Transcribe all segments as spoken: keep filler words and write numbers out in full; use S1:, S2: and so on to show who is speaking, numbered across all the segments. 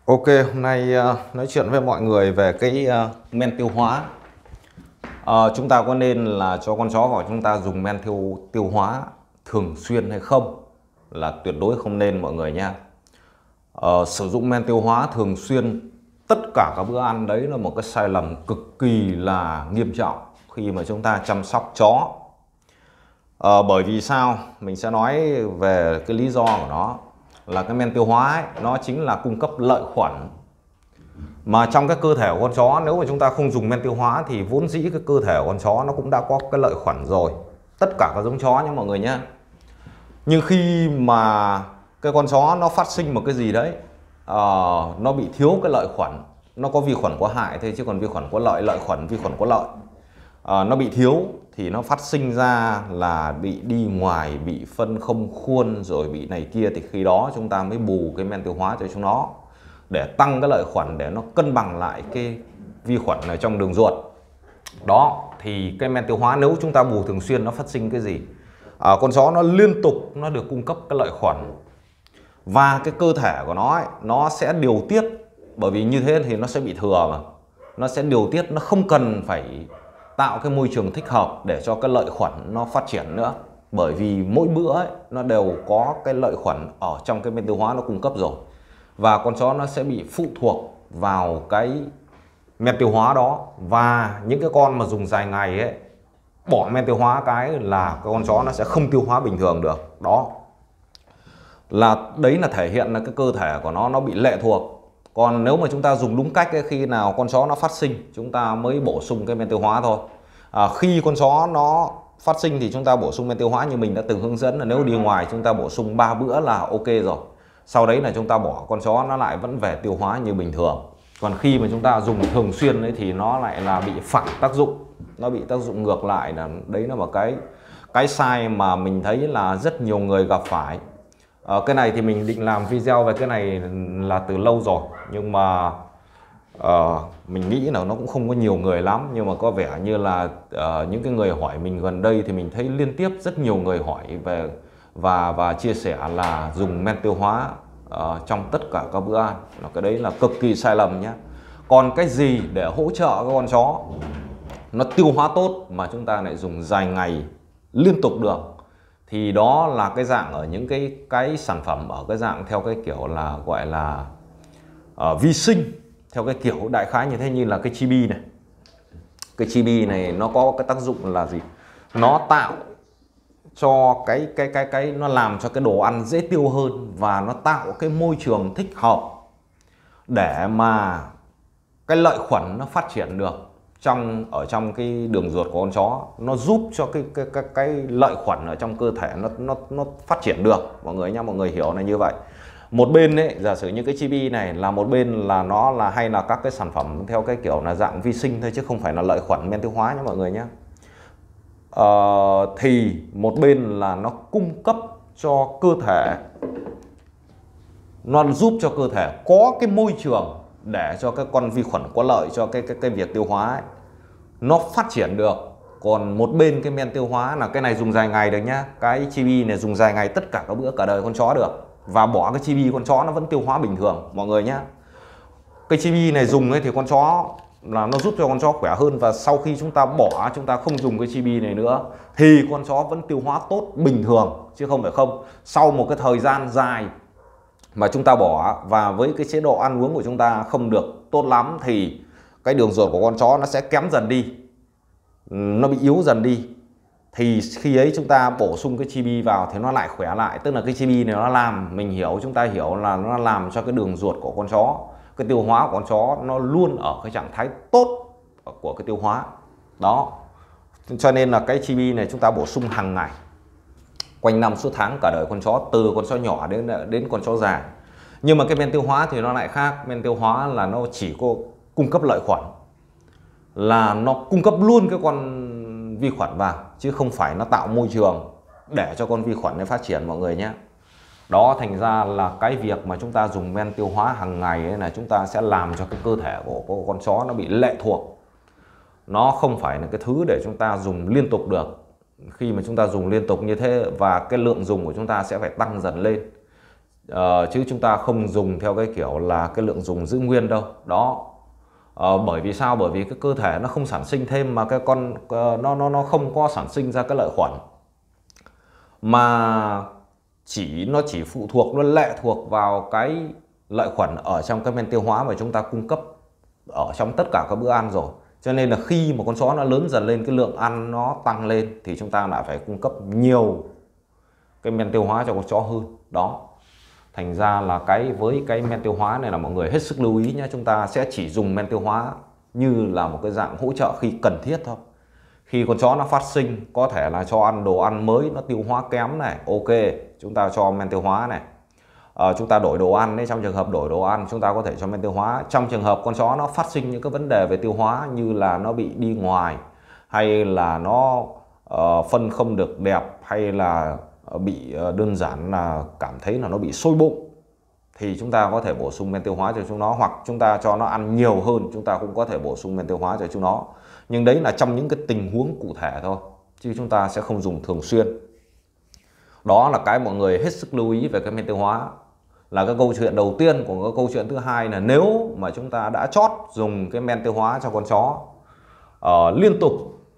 S1: Ok, hôm nay uh, nói chuyện với mọi người về cái uh, men tiêu hóa. Uh, chúng ta có nên là cho con chó của chúng ta dùng men tiêu tiêu hóa thường xuyên hay không? Là tuyệt đối không nên mọi người nha. Uh, sử dụng men tiêu hóa thường xuyên tất cả các bữa ăn đấy là một cái sai lầm cực kỳ là nghiêm trọng khi mà chúng ta chăm sóc chó. Uh, bởi vì sao? Mình sẽ nói về cái lý do của nó. Là cái men tiêu hóa ấy, nó chính là cung cấp lợi khuẩn. Mà trong cái cơ thể của con chó, nếu mà chúng ta không dùng men tiêu hóa thì vốn dĩ cái cơ thể của con chó nó cũng đã có cái lợi khuẩn rồi. Tất cả các giống chó nhé mọi người nhé. Nhưng khi mà cái con chó nó phát sinh một cái gì đấy, uh, nó bị thiếu cái lợi khuẩn. Nó có vi khuẩn có hại thôi, chứ còn vi khuẩn có lợi, lợi khuẩn vi khuẩn có lợi. Uh, nó bị thiếu thì nó phát sinh ra là bị đi ngoài, bị phân không khuôn, rồi bị này kia. Thì khi đó chúng ta mới bù cái men tiêu hóa cho chúng nó, để tăng cái lợi khuẩn, để nó cân bằng lại cái vi khuẩn ở trong đường ruột. Đó, thì cái men tiêu hóa nếu chúng ta bù thường xuyên, nó phát sinh cái gì? À, con chó nó liên tục nó được cung cấp cái lợi khuẩn. Và cái cơ thể của nó ấy, nó sẽ điều tiết. Bởi vì như thế thì nó sẽ bị thừa mà. Nó sẽ điều tiết, nó không cần phải tạo cái môi trường thích hợp để cho cái lợi khuẩn nó phát triển nữa. Bởi vì mỗi bữa ấy, nó đều có cái lợi khuẩn ở trong cái men tiêu hóa nó cung cấp rồi. Và con chó nó sẽ bị phụ thuộc vào cái men tiêu hóa đó. Và những cái con mà dùng dài ngày ấy, bỏ men tiêu hóa cái là cái con chó nó sẽ không tiêu hóa bình thường được. Đó là đấy là thể hiện là cái cơ thể của nó nó bị lệ thuộc. Còn nếu mà chúng ta dùng đúng cách ấy, khi nào con chó nó phát sinh chúng ta mới bổ sung cái men tiêu hóa thôi. À, khi con chó nó phát sinh thì chúng ta bổ sung men tiêu hóa như mình đã từng hướng dẫn, là nếu đi ngoài chúng ta bổ sung ba bữa là ok rồi. Sau đấy là chúng ta bỏ, con chó nó lại vẫn về tiêu hóa như bình thường. Còn khi mà chúng ta dùng thường xuyên ấy thì nó lại là bị phản tác dụng, nó bị tác dụng ngược lại. Là đấy là một cái cái sai mà mình thấy là rất nhiều người gặp phải. À, cái này thì mình định làm video về cái này là từ lâu rồi, nhưng mà uh, mình nghĩ là nó cũng không có nhiều người lắm. Nhưng mà có vẻ như là uh, những cái người hỏi mình gần đây thì mình thấy liên tiếp rất nhiều người hỏi về và và chia sẻ là dùng men tiêu hóa uh, trong tất cả các bữa ăn. Là cái đấy là cực kỳ sai lầm nhé. Còn cái gì để hỗ trợ các con chó nó tiêu hóa tốt mà chúng ta lại dùng dài ngày liên tục được, thì đó là cái dạng ở những cái cái sản phẩm ở cái dạng theo cái kiểu là gọi là uh, vi sinh, theo cái kiểu đại khái như thế, như là cái chibi này. Cái chibi này nó có cái tác dụng là gì? Nó tạo cho cái cái cái cái nó làm cho cái đồ ăn dễ tiêu hơn, và nó tạo cái môi trường thích hợp để mà cái lợi khuẩn nó phát triển được trong ở trong cái đường ruột của con chó. Nó giúp cho cái cái cái, cái lợi khuẩn ở trong cơ thể nó nó nó phát triển được mọi người nhá. Mọi người hiểu là như vậy. Một bên ấy, giả sử như cái chibi này là một bên là nó là hay là các cái sản phẩm theo cái kiểu là dạng vi sinh thôi, chứ không phải là lợi khuẩn men tiêu hóa nhé mọi người nhé. Ờ, thì một bên là nó cung cấp cho cơ thể, nó giúp cho cơ thể có cái môi trường để cho cái con vi khuẩn có lợi cho cái cái cái việc tiêu hóa ấy, nó phát triển được. Còn một bên cái men tiêu hóa là cái này dùng dài ngày được nhá. Cái chibi này dùng dài ngày tất cả các bữa cả đời con chó được, và bỏ cái chibi con chó nó vẫn tiêu hóa bình thường mọi người nhá. Cái chibi này dùng ấy thì con chó là nó giúp cho con chó khỏe hơn, và sau khi chúng ta bỏ, chúng ta không dùng cái chibi này nữa thì con chó vẫn tiêu hóa tốt bình thường, chứ không phải không. Sau một cái thời gian dài mà chúng ta bỏ, và với cái chế độ ăn uống của chúng ta không được tốt lắm, thì cái đường ruột của con chó nó sẽ kém dần đi, nó bị yếu dần đi. Thì khi ấy chúng ta bổ sung cái chibi vào thì nó lại khỏe lại. Tức là cái chibi này nó làm, mình hiểu, chúng ta hiểu là nó làm cho cái đường ruột của con chó, cái tiêu hóa của con chó nó luôn ở cái trạng thái tốt của cái tiêu hóa. Đó, cho nên là cái chibi này chúng ta bổ sung hàng ngày, quanh năm suốt tháng cả đời con chó, từ con chó nhỏ đến đến con chó già. Nhưng mà cái men tiêu hóa thì nó lại khác. Men tiêu hóa là nó chỉ có cung cấp lợi khuẩn, là nó cung cấp luôn cái con vi khuẩn vào, chứ không phải nó tạo môi trường để cho con vi khuẩn nó phát triển mọi người nhé. Đó, thành ra là cái việc mà chúng ta dùng men tiêu hóa hàng ngày ấy là chúng ta sẽ làm cho cái cơ thể của, của con chó nó bị lệ thuộc. Nó không phải là cái thứ để chúng ta dùng liên tục được. Khi mà chúng ta dùng liên tục như thế, và cái lượng dùng của chúng ta sẽ phải tăng dần lên. uh, chứ chúng ta không dùng theo cái kiểu là cái lượng dùng giữ nguyên đâu đó. Uh, bởi vì sao? Bởi vì cái cơ thể nó không sản sinh thêm, mà cái con uh, nó nó nó không có sản sinh ra cái lợi khuẩn, mà chỉ nó chỉ phụ thuộc, nó lệ thuộc vào cái lợi khuẩn ở trong cái men tiêu hóa mà chúng ta cung cấp ở trong tất cả các bữa ăn rồi. Cho nên là khi mà con chó nó lớn dần lên, cái lượng ăn nó tăng lên thì chúng ta lại phải cung cấp nhiều cái men tiêu hóa cho con chó hơn đó. Thành ra là cái với cái men tiêu hóa này là mọi người hết sức lưu ý nhé. Chúng ta sẽ chỉ dùng men tiêu hóa như là một cái dạng hỗ trợ khi cần thiết thôi. Khi con chó nó phát sinh, có thể là cho ăn đồ ăn mới, nó tiêu hóa kém này, ok, chúng ta cho men tiêu hóa này. À, chúng ta đổi đồ ăn đấy, trong trường hợp đổi đồ ăn chúng ta có thể cho men tiêu hóa. Trong trường hợp con chó nó phát sinh những cái vấn đề về tiêu hóa như là nó bị đi ngoài, hay là nó uh, phân không được đẹp, hay là bị uh, đơn giản là cảm thấy là nó bị sôi bụng, thì chúng ta có thể bổ sung men tiêu hóa cho chúng nó. Hoặc chúng ta cho nó ăn nhiều hơn, chúng ta cũng có thể bổ sung men tiêu hóa cho chúng nó. Nhưng đấy là trong những cái tình huống cụ thể thôi, chứ chúng ta sẽ không dùng thường xuyên. Đó là cái mọi người hết sức lưu ý về cái men tiêu hóa, là cái câu chuyện đầu tiên. Của cái câu chuyện thứ hai là nếu mà chúng ta đã chót dùng cái men tiêu hóa cho con chó uh, liên tục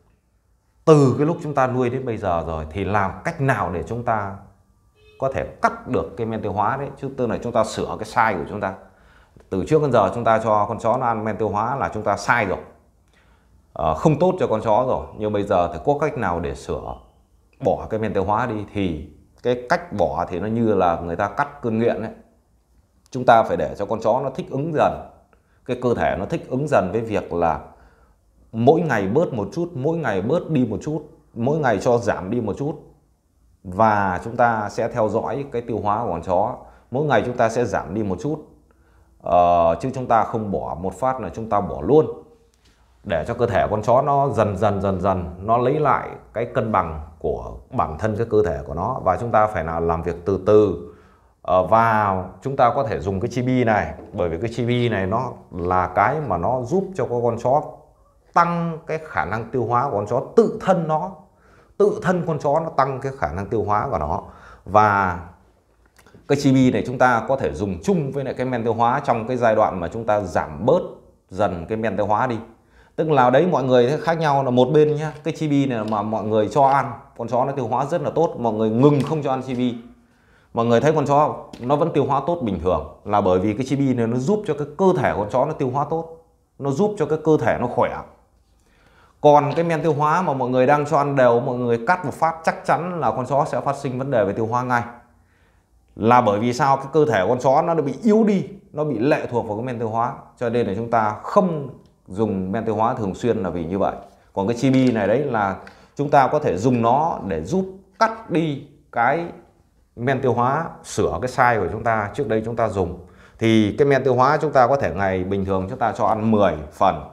S1: từ cái lúc chúng ta nuôi đến bây giờ rồi, thì làm cách nào để chúng ta có thể cắt được cái men tiêu hóa đấy, chứ tức là chúng ta sửa cái sai của chúng ta. Từ trước đến giờ chúng ta cho con chó nó ăn men tiêu hóa là chúng ta sai rồi, uh, không tốt cho con chó rồi. Nhưng bây giờ thì có cách nào để sửa, bỏ cái men tiêu hóa đi. Thì cái cách bỏ thì nó như là người ta cắt cơn nghiện ấy. Chúng ta phải để cho con chó nó thích ứng dần, cái cơ thể nó thích ứng dần với việc là mỗi ngày bớt một chút, mỗi ngày bớt đi một chút, mỗi ngày cho giảm đi một chút. Và chúng ta sẽ theo dõi cái tiêu hóa của con chó, mỗi ngày chúng ta sẽ giảm đi một chút, ờ, chứ chúng ta không bỏ một phát là chúng ta bỏ luôn, để cho cơ thể con chó nó dần dần dần dần nó lấy lại cái cân bằng của bản thân cái cơ thể của nó. Và chúng ta phải là làm việc từ từ. Ờ, và chúng ta có thể dùng cái chibi này, bởi vì cái chibi này nó là cái mà nó giúp cho con chó tăng cái khả năng tiêu hóa của con chó. Tự thân nó, tự thân con chó nó tăng cái khả năng tiêu hóa của nó. Và cái chibi này chúng ta có thể dùng chung với lại cái men tiêu hóa trong cái giai đoạn mà chúng ta giảm bớt dần cái men tiêu hóa đi. Tức là đấy, mọi người khác nhau là một bên nhá, cái chibi này mà mọi người cho ăn, con chó nó tiêu hóa rất là tốt, mọi người ngừng không cho ăn chibi, mọi người thấy con chó nó vẫn tiêu hóa tốt bình thường, là bởi vì cái chibi này nó giúp cho cái cơ thể con chó nó tiêu hóa tốt, nó giúp cho cái cơ thể nó khỏe. Còn cái men tiêu hóa mà mọi người đang cho ăn đều, mọi người cắt một phát chắc chắn là con chó sẽ phát sinh vấn đề về tiêu hóa ngay. Là bởi vì sao? Cái cơ thể con chó nó bị yếu đi, nó bị lệ thuộc vào cái men tiêu hóa. Cho nên là chúng ta không dùng men tiêu hóa thường xuyên là vì như vậy. Còn cái chibi này đấy là chúng ta có thể dùng nó để giúp cắt đi cái men tiêu hóa, sửa cái sai của chúng ta trước đây chúng ta dùng. Thì cái men tiêu hóa chúng ta có thể ngày bình thường chúng ta cho ăn mười phần,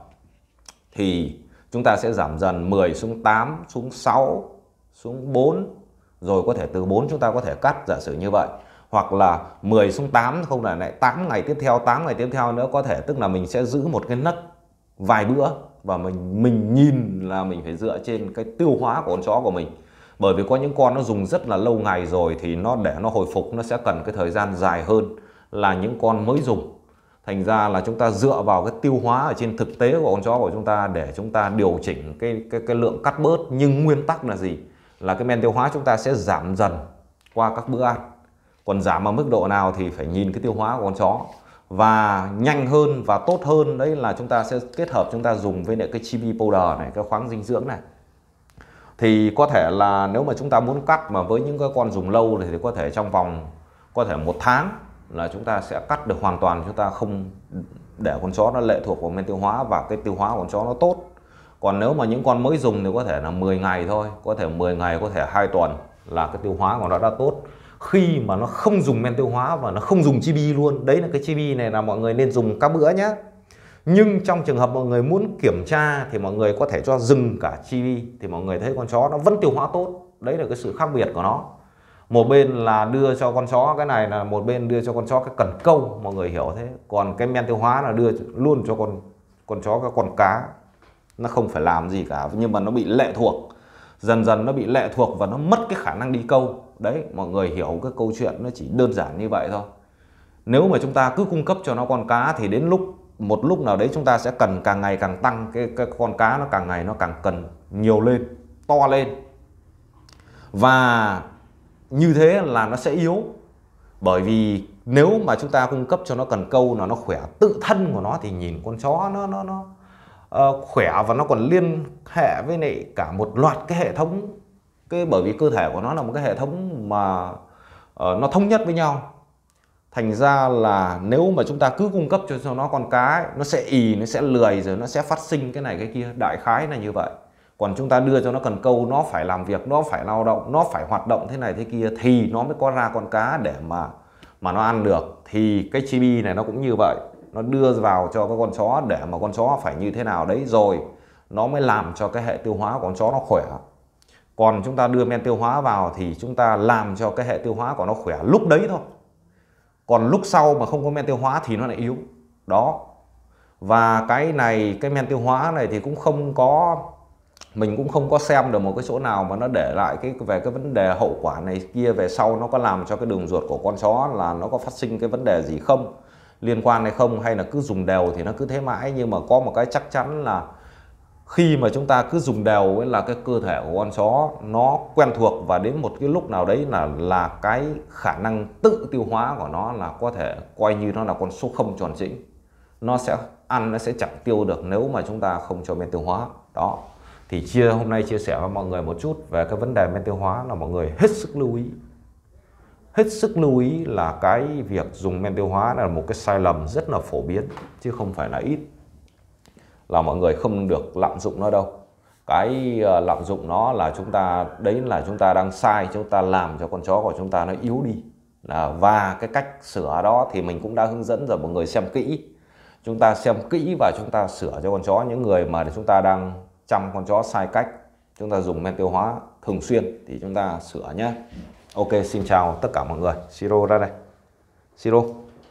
S1: thì chúng ta sẽ giảm dần mười xuống tám, xuống sáu, xuống bốn, rồi có thể từ bốn chúng ta có thể cắt, giả sử như vậy. Hoặc là mười xuống tám, không là lại tám ngày tiếp theo, tám ngày tiếp theo nữa có thể, tức là mình sẽ giữ một cái nấc vài bữa, và mình mình nhìn là mình phải dựa trên cái tiêu hóa của con chó của mình. Bởi vì có những con nó dùng rất là lâu ngày rồi thì nó để nó hồi phục nó sẽ cần cái thời gian dài hơn là những con mới dùng. Thành ra là chúng ta dựa vào cái tiêu hóa ở trên thực tế của con chó của chúng ta để chúng ta điều chỉnh cái cái cái lượng cắt bớt. Nhưng nguyên tắc là gì? Là cái men tiêu hóa chúng ta sẽ giảm dần qua các bữa ăn. Còn giảm ở mức độ nào thì phải nhìn cái tiêu hóa của con chó. Và nhanh hơn và tốt hơn đấy là chúng ta sẽ kết hợp, chúng ta dùng với lại cái chibi powder này, cái khoáng dinh dưỡng này. Thì có thể là nếu mà chúng ta muốn cắt mà với những cái con dùng lâu thì có thể trong vòng có thể một tháng là chúng ta sẽ cắt được hoàn toàn, chúng ta không để con chó nó lệ thuộc vào men tiêu hóa và cái tiêu hóa của con chó nó tốt. Còn nếu mà những con mới dùng thì có thể là mười ngày thôi, có thể mười ngày, có thể hai tuần là cái tiêu hóa của nó đã tốt. Khi mà nó không dùng men tiêu hóa và nó không dùng chibi luôn, đấy là cái chibi này là mọi người nên dùng các bữa nhé. Nhưng trong trường hợp mọi người muốn kiểm tra thì mọi người có thể cho dừng cả chibi, thì mọi người thấy con chó nó vẫn tiêu hóa tốt. Đấy là cái sự khác biệt của nó. Một bên là đưa cho con chó cái này, là một bên đưa cho con chó cái cần câu, mọi người hiểu thế. Còn cái men tiêu hóa là đưa luôn cho con con chó cái con cá, nó không phải làm gì cả, nhưng mà nó bị lệ thuộc, dần dần nó bị lệ thuộc và nó mất cái khả năng đi câu. Đấy, mọi người hiểu cái câu chuyện nó chỉ đơn giản như vậy thôi. Nếu mà chúng ta cứ cung cấp cho nó con cá thì đến lúc một lúc nào đấy chúng ta sẽ cần càng ngày càng tăng, cái, cái con cá nó càng ngày nó càng cần nhiều lên, to lên. Và như thế là nó sẽ yếu. Bởi vì nếu mà chúng ta cung cấp cho nó cần câu là nó khỏe, tự thân của nó thì nhìn con chó nó nó nó uh, khỏe, và nó còn liên hệ với lại cả một loạt cái hệ thống, cái bởi vì cơ thể của nó là một cái hệ thống mà uh, nó thống nhất với nhau. Thành ra là nếu mà chúng ta cứ cung cấp cho nó con cá ấy, nó sẽ ì, nó sẽ lười, rồi nó sẽ phát sinh cái này cái kia, đại khái là như vậy. Còn chúng ta đưa cho nó cần câu, nó phải làm việc, nó phải lao động, nó phải hoạt động thế này thế kia thì nó mới có ra con cá để mà mà nó ăn được. Thì cái chibi này nó cũng như vậy, nó đưa vào cho cái con chó để mà con chó phải như thế nào đấy rồi nó mới làm cho cái hệ tiêu hóa của con chó nó khỏe. Còn chúng ta đưa men tiêu hóa vào thì chúng ta làm cho cái hệ tiêu hóa của nó khỏe lúc đấy thôi. Còn lúc sau mà không có men tiêu hóa thì nó lại yếu. Đó. Và cái này, cái men tiêu hóa này thì cũng không có, mình cũng không có xem được một cái chỗ nào mà nó để lại cái về cái vấn đề hậu quả này kia về sau nó có làm cho cái đường ruột của con chó là nó có phát sinh cái vấn đề gì không, liên quan hay không, hay là cứ dùng đều thì nó cứ thế mãi. Nhưng mà có một cái chắc chắn là khi mà chúng ta cứ dùng đều ấy là cái cơ thể của con chó nó quen thuộc, và đến một cái lúc nào đấy là là cái khả năng tự tiêu hóa của nó là có thể coi như nó là con số không tròn chỉnh. Nó sẽ ăn, nó sẽ chẳng tiêu được nếu mà chúng ta không cho men tiêu hóa. Đó. Thì chia hôm nay chia sẻ với mọi người một chút về cái vấn đề men tiêu hóa, là mọi người hết sức lưu ý. Hết sức lưu ý là cái việc dùng men tiêu hóa là một cái sai lầm rất là phổ biến, chứ không phải là ít. Là mọi người không được lạm dụng nó đâu. Cái uh, lạm dụng nó là chúng ta, đấy là chúng ta đang sai, chúng ta làm cho con chó của chúng ta nó yếu đi. Là, và cái cách sửa đó thì mình cũng đã hướng dẫn rồi, mọi người xem kỹ. Chúng ta xem kỹ và chúng ta sửa cho con chó. Những người mà chúng ta đang chăm con chó sai cách, chúng ta dùng men tiêu hóa thường xuyên thì chúng ta sửa nhé. Ok, xin chào tất cả mọi người. Siro ra đây. Siro.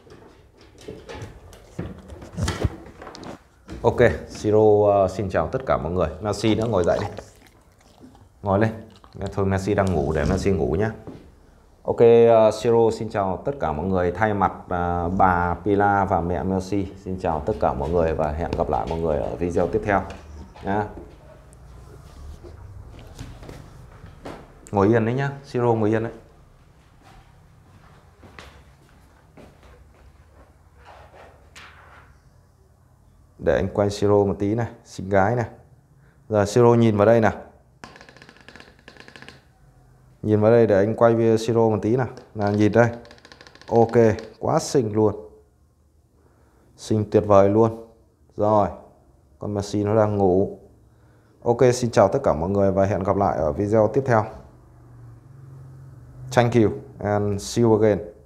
S1: Ok, Siro uh, xin chào tất cả mọi người. Messi đã ngồi dậy đi. Ngồi lên. Thôi Messi đang ngủ, để Messi ngủ nhé. Ok, uh, Siro xin chào tất cả mọi người. Thay mặt uh, bà Pila và mẹ Messi, xin chào tất cả mọi người và hẹn gặp lại mọi người ở video tiếp theo nhá. Ngồi yên đấy nhá, Siro ngồi yên đấy. Để anh quay Siro một tí này, xinh gái này. Giờ Siro nhìn vào đây nào. Nhìn vào đây để anh quay video Siro một tí nào. Nào nhìn đây. Ok, quá xinh luôn. Xinh tuyệt vời luôn. Rồi, con Messi nó đang ngủ. Ok, xin chào tất cả mọi người và hẹn gặp lại ở video tiếp theo. Thank you and see you again.